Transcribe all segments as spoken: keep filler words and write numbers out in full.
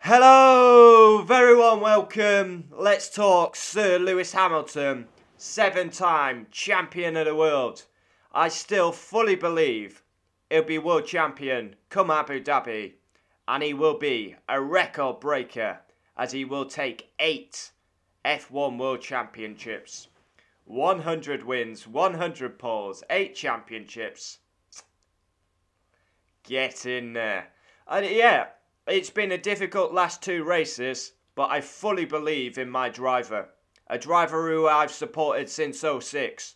Hello, very warm welcome. Let's talk Sir Lewis Hamilton, seven-time champion of the world. I still fully believe he'll be world champion come Abu Dhabi, and he will be a record breaker as he will take eight F one world championships, one hundred wins, one hundred poles, eight championships. Get in there. And yeah, it's been a difficult last two races, but I fully believe in my driver. A driver who I've supported since oh six.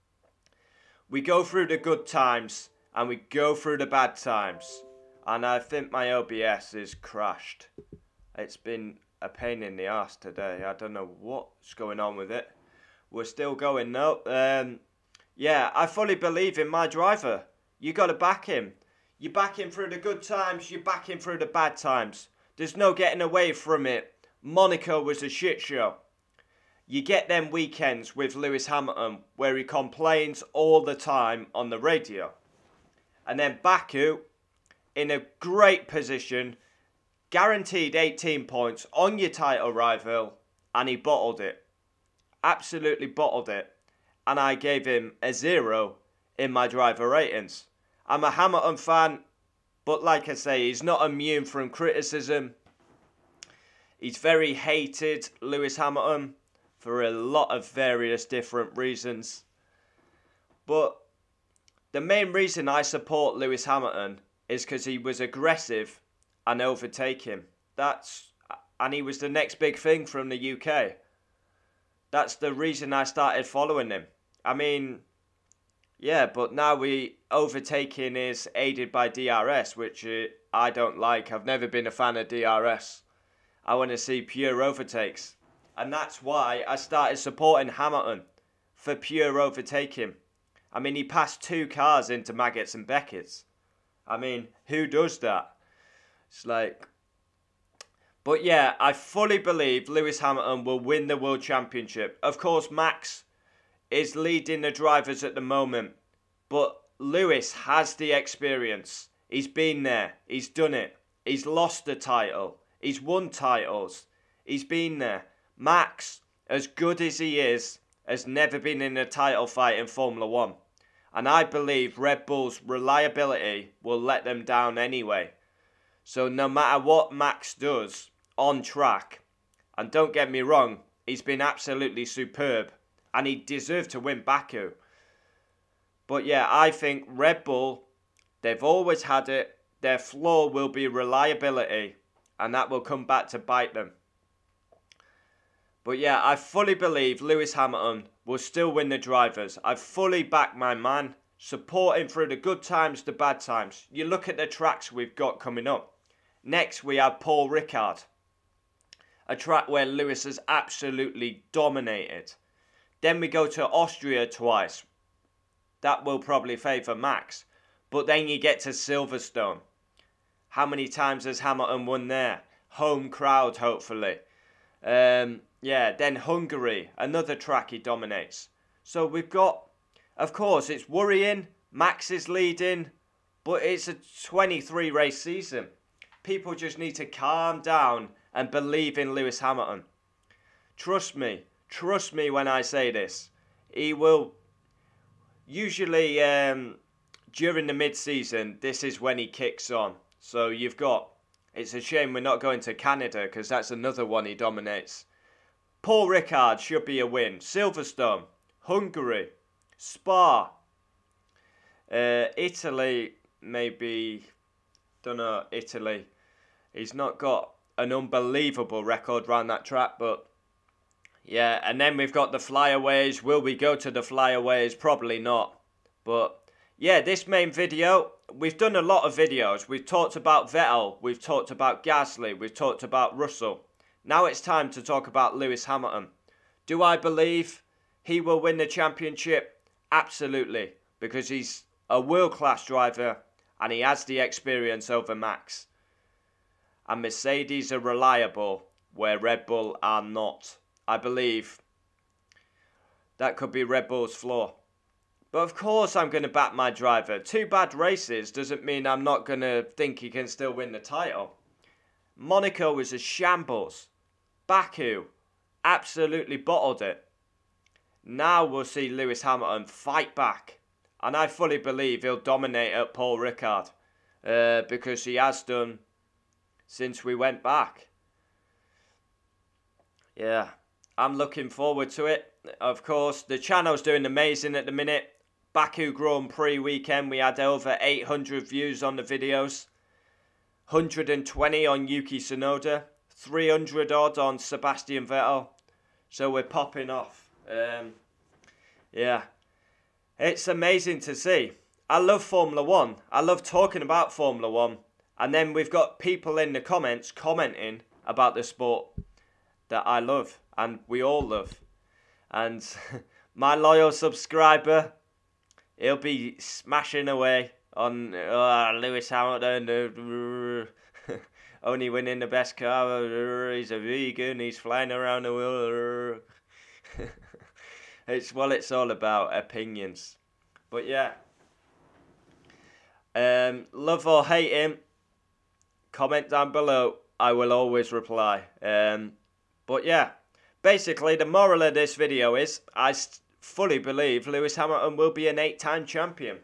We go through the good times and we go through the bad times. And I think my O B S is crashed. It's been a pain in the arse today. I don't know what's going on with it. We're still going though. Um, yeah, I fully believe in my driver. You got to back him. You back him through the good times, you back him through the bad times. There's no getting away from it. Monaco was a shit show. You get them weekends with Lewis Hamilton where he complains all the time on the radio. And then Baku, in a great position, guaranteed eighteen points on your title rival, and he bottled it. Absolutely bottled it. And I gave him a zero in my driver ratings. I'm a Hamilton fan, but like I say, he's not immune from criticism. He's very hated, Lewis Hamilton, for a lot of various different reasons. But the main reason I support Lewis Hamilton is because he was aggressive and overtake him. That's and he was the next big thing from the U K. That's the reason I started following him. I mean, yeah, but now we overtaking is aided by D R S, which uh, I don't like. I've never been a fan of D R S. I want to see pure overtakes. And that's why I started supporting Hamilton for pure overtaking. I mean, he passed two cars into Maggots and Beckett's. I mean, who does that? It's like... But yeah, I fully believe Lewis Hamilton will win the World Championship. Of course, Max is leading the drivers at the moment, but Lewis has the experience. He's been there. He's done it. He's lost the title. He's won titles. He's been there. Max, as good as he is, has never been in a title fight in Formula One. And I believe Red Bull's reliability will let them down anyway. So no matter what Max does on track, and don't get me wrong, he's been absolutely superb. And he deserved to win Baku. But yeah, I think Red Bull, they've always had it. Their flaw will be reliability. And that will come back to bite them. But yeah, I fully believe Lewis Hamilton will still win the drivers. I fully back my man. Support him through the good times, the bad times. You look at the tracks we've got coming up. Next, we have Paul Ricard. A track where Lewis has absolutely dominated. Then we go to Austria twice. That will probably favour Max. But then you get to Silverstone. How many times has Hamilton won there? Home crowd, hopefully. Um, yeah, then Hungary. Another track he dominates. So we've got... Of course, it's worrying. Max is leading. But it's a twenty-three race season. People just need to calm down and believe in Lewis Hamilton. Trust me. Trust me when I say this. He will... Usually, um, during the mid-season, this is when he kicks on. So you've got... It's a shame we're not going to Canada, because that's another one he dominates. Paul Ricard should be a win. Silverstone. Hungary. Spa. Uh, Italy, maybe... Don't know, Italy. He's not got an unbelievable record around that track, but... Yeah, and then we've got the flyaways. Will we go to the flyaways? Probably not. But, yeah, this main video, we've done a lot of videos. We've talked about Vettel. We've talked about Gasly. We've talked about Russell. Now it's time to talk about Lewis Hamilton. Do I believe he will win the championship? Absolutely. Because he's a world-class driver and he has the experience over Max. And Mercedes are reliable where Red Bull are not. I believe that could be Red Bull's flaw. But of course I'm going to back my driver. Two bad races doesn't mean I'm not going to think he can still win the title. Monaco was a shambles. Baku absolutely bottled it. Now we'll see Lewis Hamilton fight back. And I fully believe he'll dominate at Paul Ricard. Uh, because he has done since we went back. Yeah, I'm looking forward to it. Of course, the channel's doing amazing at the minute. Baku Grand Prix weekend, we had over eight hundred views on the videos. one hundred twenty on Yuki Tsunoda. three hundred odd on Sebastian Vettel. So we're popping off. Um, yeah, it's amazing to see. I love Formula One. I love talking about Formula One. And then we've got people in the comments commenting about the sport that I love and we all love. And my loyal subscriber, he'll be smashing away on uh, Lewis Hamilton, uh, only winning the best car, he's a vegan, he's flying around the world. It's what it's all about, opinions. But yeah. Um, love or hate him, comment down below. I will always reply. Um, but yeah, basically the moral of this video is I fully believe Lewis Hamilton will be an eight-time champion.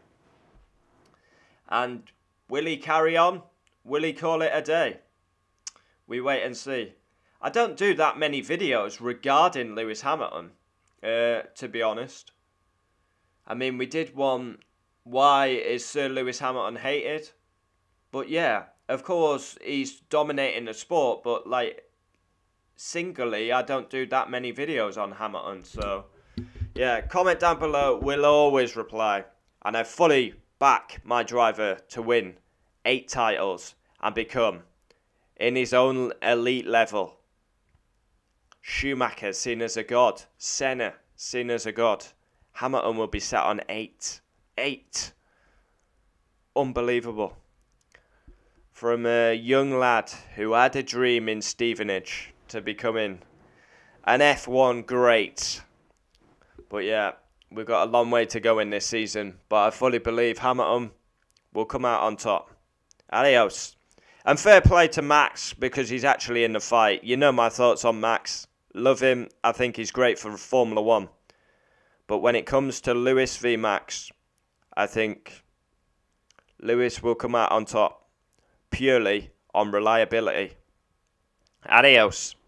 And will he carry on? Will he call it a day? We wait and see. I don't do that many videos regarding Lewis Hamilton, uh, to be honest. I mean, we did one, why is Sir Lewis Hamilton hated? But yeah, of course, he's dominating the sport, but like, singly, I don't do that many videos on Hamilton. So yeah, comment down below, we'll always reply. And I fully back my driver to win eight titles and become, in his own elite level, Schumacher seen as a god, Senna seen as a god. Hamilton will be set on eight. Eight. Unbelievable. From a young lad who had a dream in Stevenage to becoming an F one great. But yeah, we've got a long way to go in this season. But I fully believe Hamilton will come out on top. Adios. And fair play to Max because he's actually in the fight. You know my thoughts on Max. Love him. I think he's great for Formula One. But when it comes to Lewis v Max, I think Lewis will come out on top purely on reliability. Adios.